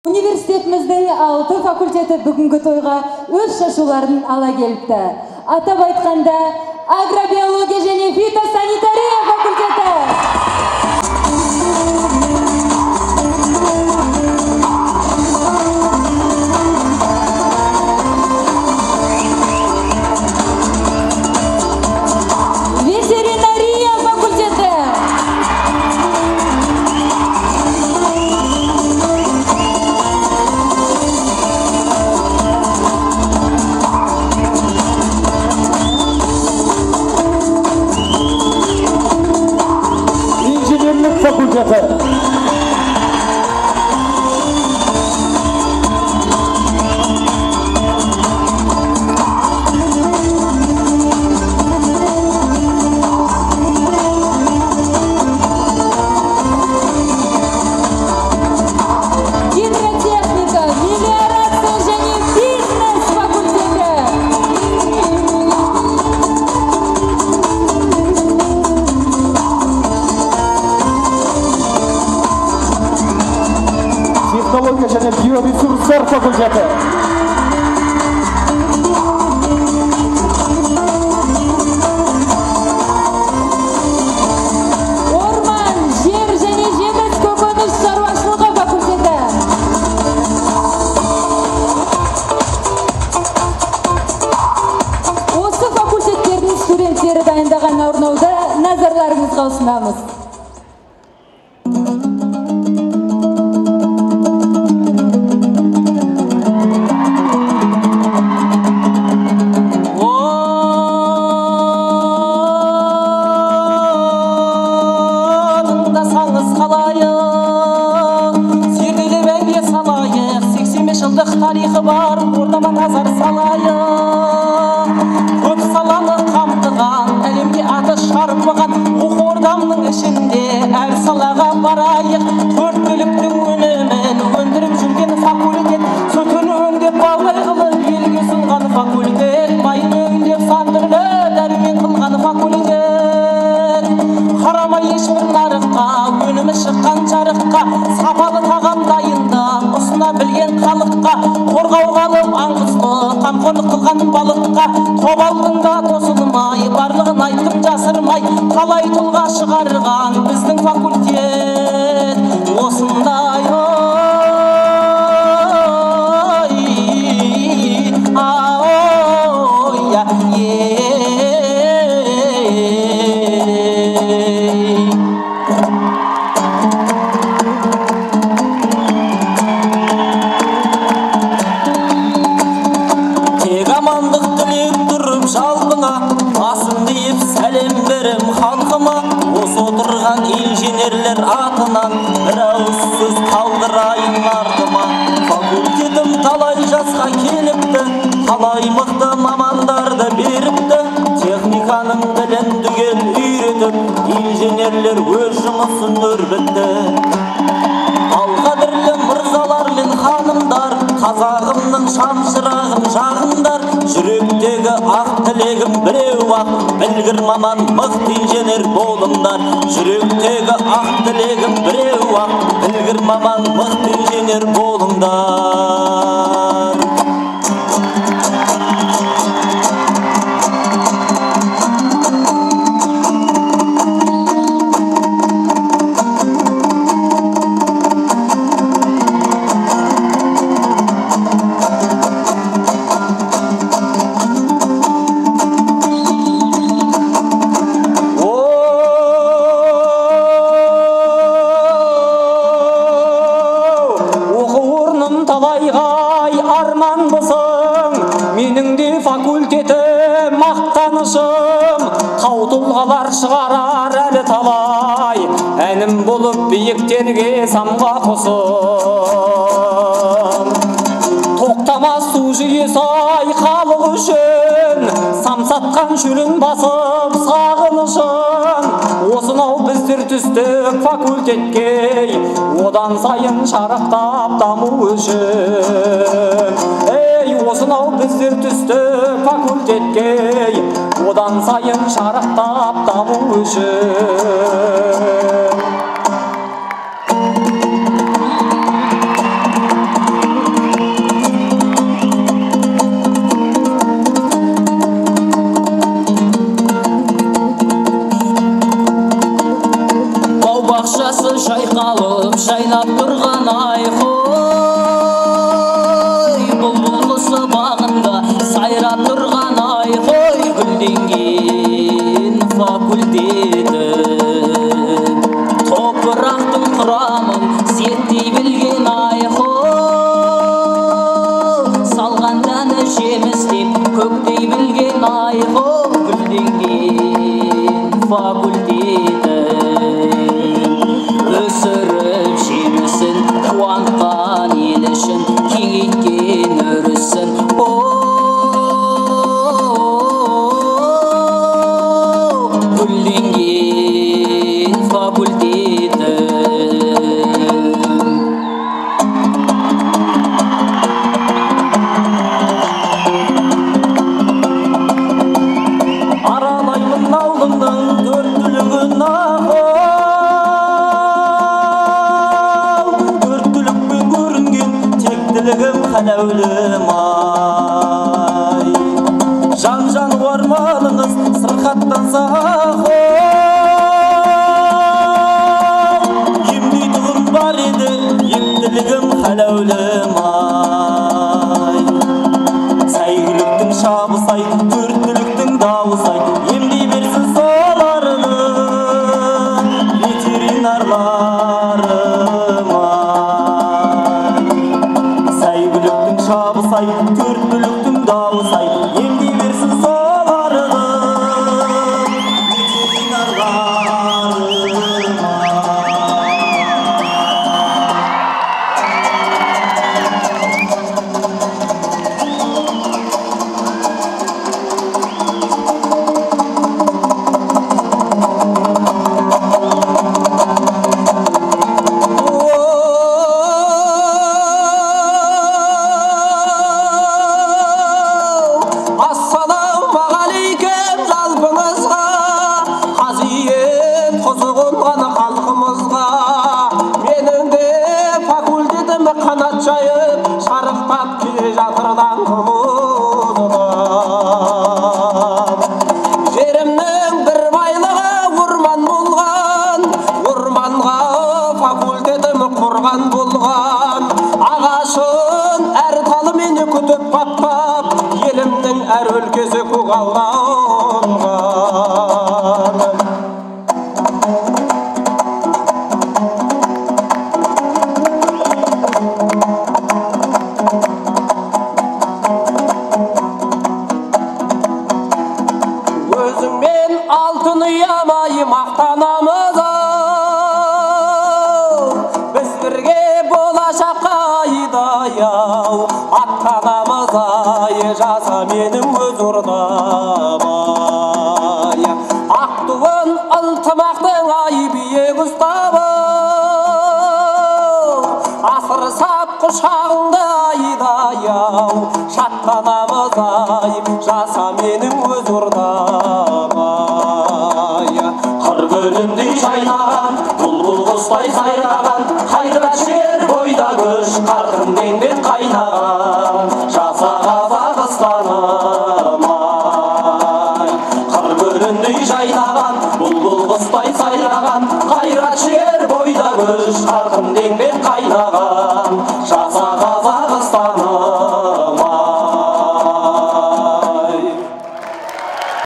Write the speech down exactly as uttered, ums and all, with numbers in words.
Университетіміздің алты факультеті бүгінгі тойға өз шашуларын ала келіпті. Атап айтқанда, агробиология және фитосанитария факультеті. Fakültesi. Технология және биоресурстар факультеті. Орман, жер және жеміс көкөніс шаруашылығы факультеті. Осы факультеттердің студенттері дайындаған орнауды назарларыңызға ұсынамыз. Тарихы бар, орнама назар салайық. Көп саланы қамтыған, әлемге аты шарпыған оқу ордамның ішінде әр салаға барайық. Төрт түліктің өнімін өндіріп жүрген факультет, сүтін өңдеп балдай қылып елге сұнған факультет, майын өңдеп сан түрлі дәрімен қылған факультет. Қарамай ешбір нарыққа, өнімі шыққан жарыққа, сапалы тағам дайындап ұсына білген халыққа, қорғауға алып аңқұсты қамқорлық қылған балыққа, тобалдың да тосылмай барлығын айттым жасырмай, талай тұлға шығарған біздің факультет осындай. Инженерлер атынан бір ауыз сөз қалдырайын артыма. Факультетім талай жасқа келіпті, талай мықты мамандарды беріпті. Техниканың білін түгел үйретіп, инженерлер өз жұмысын өрбітті. Ал қадірлі мырзалар мен ханымдар, қазағымның шамшырағын жағындар. Жүректегі ақ тілегім біреу-ақ, білгір маман мықты инженер болыңдар. Жүректегі ақ тілегім біреу-ақ, білгір маман мықты инженер болыңдар. Менің де факультеті мақтанышым, тау тұлғалар шығарар әлі талай, әнім болып биіктерге самға қосым. Тоқтамас су жүйесі ай халық үшін, самсатқан шөлін басып сағынышын. Осынау біздер түстік факультетке, одан сайын шарықтап даму үшін. Осынау біздер түсті факультетке, одан сайын шарықтап даму үшін. көшін кеңейткен өрісін. О, гүлденген факультетім. Аралаймын алдыңның төрт түлігін ақ, төрт түлікпен көрінген тектілігім қанәулім ай. Жан-жан орманыңыз сырқаттанса ақ, емдейтұғым бар еді ектілігім қанәулім ай. Сәйгүліктің шабысай, төрт түліктің дауысай, емдей берсін соларыны ветеринарларым ай. Сәйгүліктің шабысай, төрт түліктің дауысай, емдей берсін соларыны ветеринарларым ай. Ассалаумағалейкум жалпыңызға, қасиет құзы қонған халқымызға. Менің де факультетім қанат жайып, шарықтап келе жатыр даңқымыздан. Жерімнің бір байлығы орман болған, орманға факультетім құрған болған. Ағашын әр талы мені күтіп баптап, елімнің әр өлкесі көгалданған. Өзіңмен алтын ұямай мақтанамыз ау, біз бірге болашаққа айдай-ау, аттанамыз ай, жаса менің өз ордам ай. Ақ туын ынтымақтың ай биік ұстап ау, асыр сап құшағыңда айдай-ау, шаттанамыз ай, жаса менің өз ордам ай. Қыр көліндей жайнаған, бұлбұл құстай сайраған, қайрат жігер бойда күш, қарқын деңбет қайнаған.